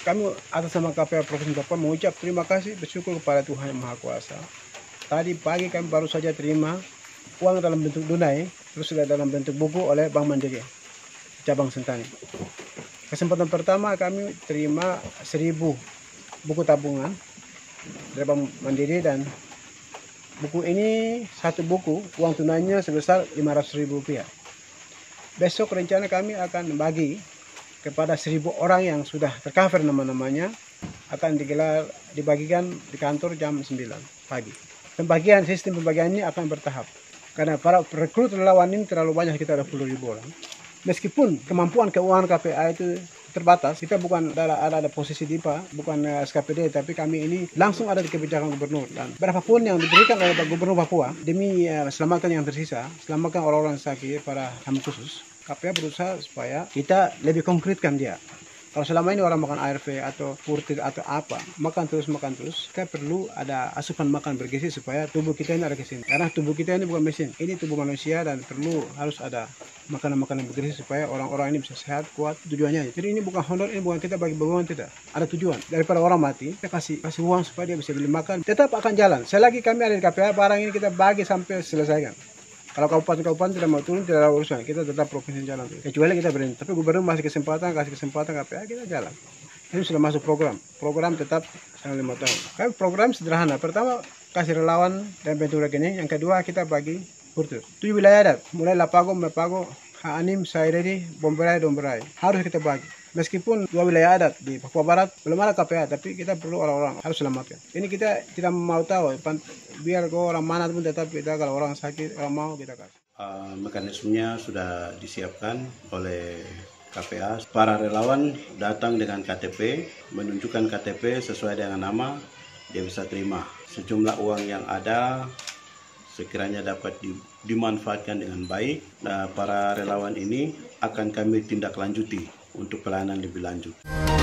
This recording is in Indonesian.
kami atas nama KPA Provinsi Papua mengucap terima kasih bersyukur kepada Tuhan Yang Maha Kuasa. Tadi pagi kami baru saja terima uang dalam bentuk tunai, terus juga dalam bentuk buku oleh Bank Mandiri cabang Sentani. Kesempatan pertama kami terima 1000 buku tabungan dari Bank Mandiri, dan buku ini satu buku uang tunainya sebesar Rp500.000. Besok rencana kami akan bagi kepada 1000 orang yang sudah tercover nama-namanya, akan dibagikan di kantor jam 9 pagi. Sistem pembagian ini akan bertahap. Karena para rekrut relawan ini terlalu banyak, kita ada 10.000 orang. Meskipun kemampuan keuangan KPA itu terbatas, kita bukan ada posisi DIPA, bukan SKPD, tapi kami ini langsung ada di kebijakan gubernur. Dan berapapun yang diberikan oleh Gubernur Papua demi selamatkan yang tersisa, selamatkan orang-orang sakit, para tamu khusus, KPA berusaha supaya kita lebih konkretkan dia. Kalau selama ini orang makan ARV atau purtir atau apa, makan terus, kita perlu ada asupan makan bergizi supaya tubuh kita ini ada gizi. Karena tubuh kita ini bukan mesin, ini tubuh manusia, dan harus ada makanan-makanan bergizi supaya orang-orang ini bisa sehat, kuat. Tujuannya. Jadi ini bukan honor, ini bukan kita bagi beban, tidak. Ada tujuan. Daripada orang mati, kita kasih uang supaya dia bisa beli makan. Tetap akan jalan. Selagi kami ada di KPA, barang ini kita bagi sampai selesaikan. Kalau kabupaten tidak mau turun, tidak ada urusan. Kita tetap provinsi jalan. Kecuali kita berhenti. Tapi gubernur kasih kesempatan KPA, kita jalan. Ini sudah masuk program. Program tetap selama 5 tahun. Kami program sederhana. Pertama, kasih relawan dan bentuk rekening. Yang kedua, kita bagi purtur. 7 wilayah adat. Mulai Lapago, Mepago, Haanim, Sairedi, Bomberai, Domberai. Harus kita bagi. Meskipun 2 wilayah adat di Papua Barat belum ada KPA, tapi kita perlu orang-orang harus selamatkan. Ini kita tidak mau tahu, biar orang mana pun, tetap kita kalau orang sakit, orang mau kita kasih. Mekanismenya sudah disiapkan oleh KPA. Para relawan datang dengan KTP, menunjukkan KTP sesuai dengan nama, dia bisa terima. Sejumlah uang yang ada sekiranya dapat dimanfaatkan dengan baik. Nah, para relawan ini akan kami tindak lanjuti untuk pelayanan lebih lanjut.